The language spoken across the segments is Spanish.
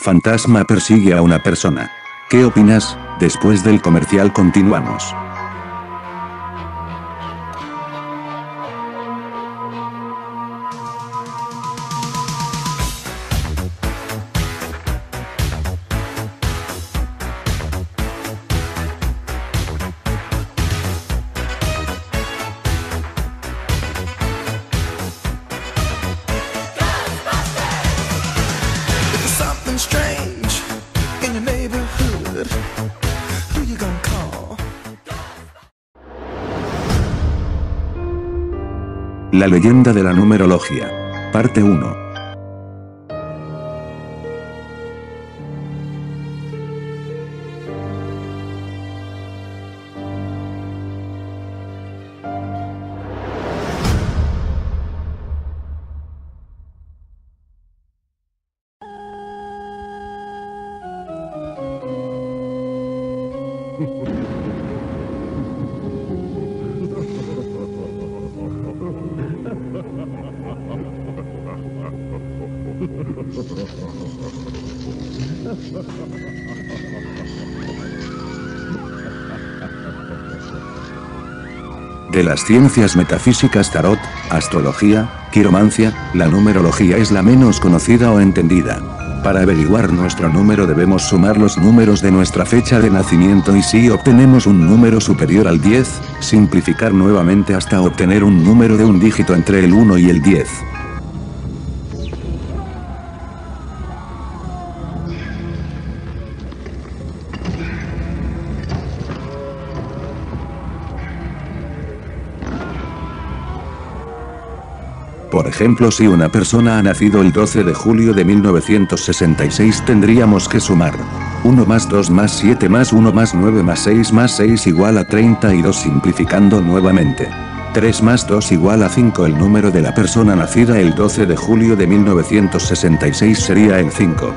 Fantasma persigue a una persona. ¿Qué opinas? Después del comercial continuamos. La leyenda de la numerología. Parte 1. De las ciencias metafísicas tarot, astrología, quiromancia, la numerología es la menos conocida o entendida. Para averiguar nuestro número debemos sumar los números de nuestra fecha de nacimiento y si obtenemos un número superior al 10, simplificar nuevamente hasta obtener un número de un dígito entre el 1 y el 10. Por ejemplo, si una persona ha nacido el 12 de julio de 1966 tendríamos que sumar 1 más 2 más 7 más 1 más 9 más 6 más 6 igual a 32 simplificando nuevamente. 3 más 2 igual a 5. El número de la persona nacida el 12 de julio de 1966 sería el 5.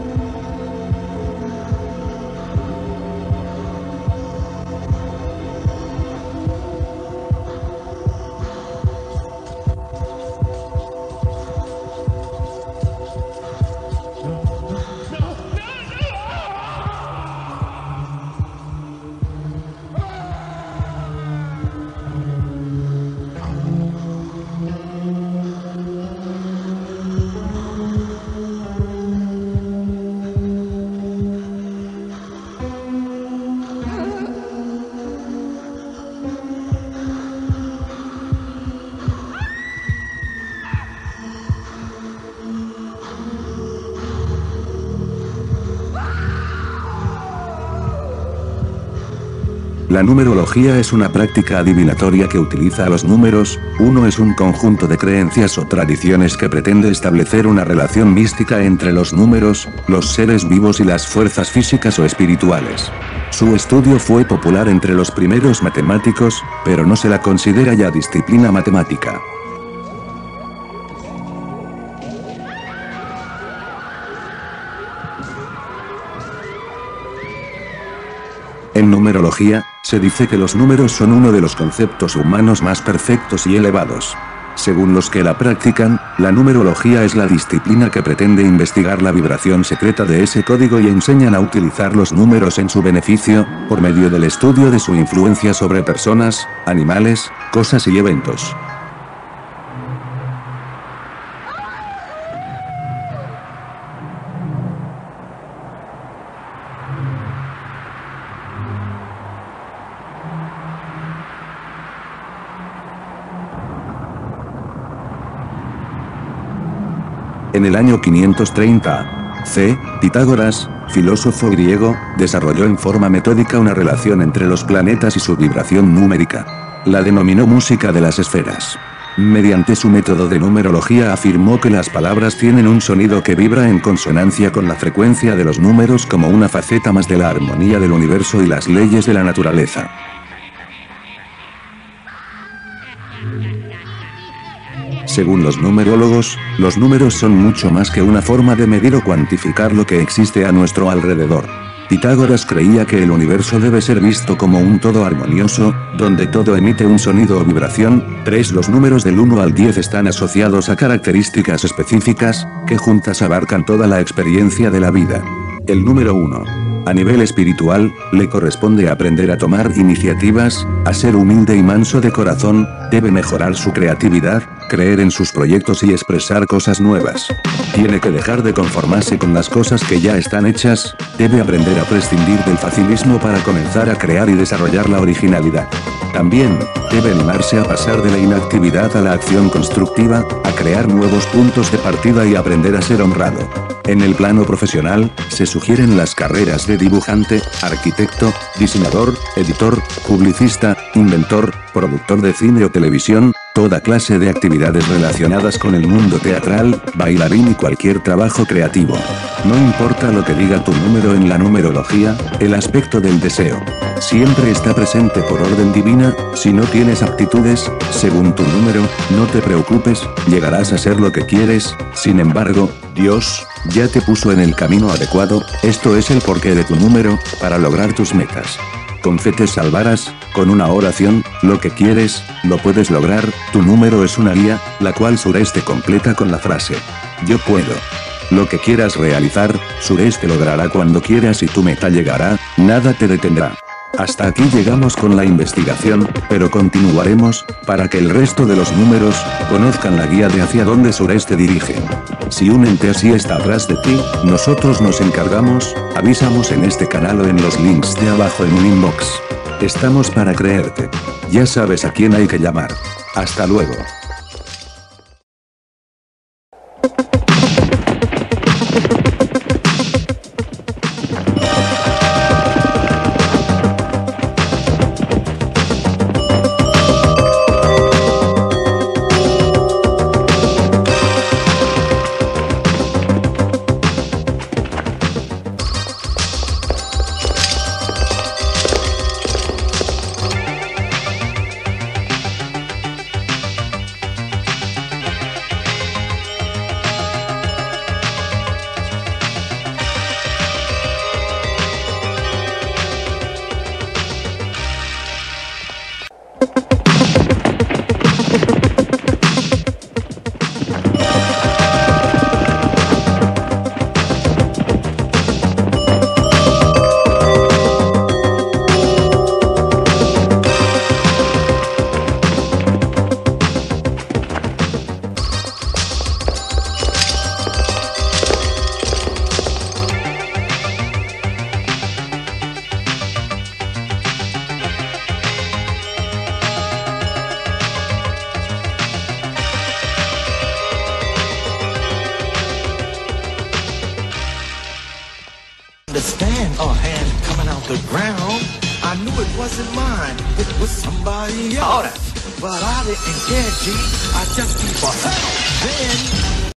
La numerología es una práctica adivinatoria que utiliza los números. Uno es un conjunto de creencias o tradiciones que pretende establecer una relación mística entre los números, los seres vivos y las fuerzas físicas o espirituales. Su estudio fue popular entre los primeros matemáticos, pero no se la considera ya disciplina matemática. En numerología, se dice que los números son uno de los conceptos humanos más perfectos y elevados. Según los que la practican, la numerología es la disciplina que pretende investigar la vibración secreta de ese código y enseñan a utilizar los números en su beneficio, por medio del estudio de su influencia sobre personas, animales, cosas y eventos. En el año 530 c., Pitágoras, filósofo griego, desarrolló en forma metódica una relación entre los planetas y su vibración numérica. La denominó música de las esferas. Mediante su método de numerología afirmó que las palabras tienen un sonido que vibra en consonancia con la frecuencia de los números como una faceta más de la armonía del universo y las leyes de la naturaleza. Según los numerólogos, los números son mucho más que una forma de medir o cuantificar lo que existe a nuestro alrededor. Pitágoras creía que el universo debe ser visto como un todo armonioso, donde todo emite un sonido o vibración. 3. Los números del 1 al 10 están asociados a características específicas, que juntas abarcan toda la experiencia de la vida. El número 1. A nivel espiritual, le corresponde aprender a tomar iniciativas, a ser humilde y manso de corazón, debe mejorar su creatividad, creer en sus proyectos y expresar cosas nuevas. Tiene que dejar de conformarse con las cosas que ya están hechas, debe aprender a prescindir del facilismo para comenzar a crear y desarrollar la originalidad. También, debe animarse a pasar de la inactividad a la acción constructiva, a crear nuevos puntos de partida y aprender a ser honrado. En el plano profesional, se sugieren las carreras de dibujante, arquitecto, diseñador, editor, publicista, inventor, productor de cine o televisión, toda clase de actividades relacionadas con el mundo teatral, bailarín y cualquier trabajo creativo. No importa lo que diga tu número en la numerología, el aspecto del deseo siempre está presente por orden divina. Si no tienes aptitudes, según tu número, no te preocupes, llegarás a ser lo que quieres. Sin embargo, Dios ya te puso en el camino adecuado, esto es el porqué de tu número, para lograr tus metas. Con fe te salvarás, con una oración, lo que quieres, lo puedes lograr. Tu número es una guía, la cual Sureste completa con la frase: yo puedo. Lo que quieras realizar, Sureste logrará cuando quieras y tu meta llegará, nada te detendrá. Hasta aquí llegamos con la investigación, pero continuaremos, para que el resto de los números, conozcan la guía de hacia dónde Sureste dirige. Si un ente así está atrás de ti, nosotros nos encargamos, avisamos en este canal o en los links de abajo en un inbox. Estamos para creerte. Ya sabes a quién hay que llamar. Hasta luego. Understand a hand coming out the ground. I knew it wasn't mine, it was somebody else. But I didn't care, G. I just keep a then